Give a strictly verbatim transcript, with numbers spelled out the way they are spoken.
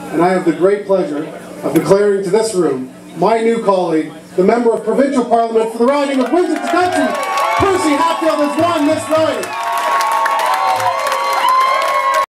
and I have the great pleasure of declaring to this room my new colleague, the Member of Provincial Parliament for the riding of Windsor, Percy Hatfield, has won this riding.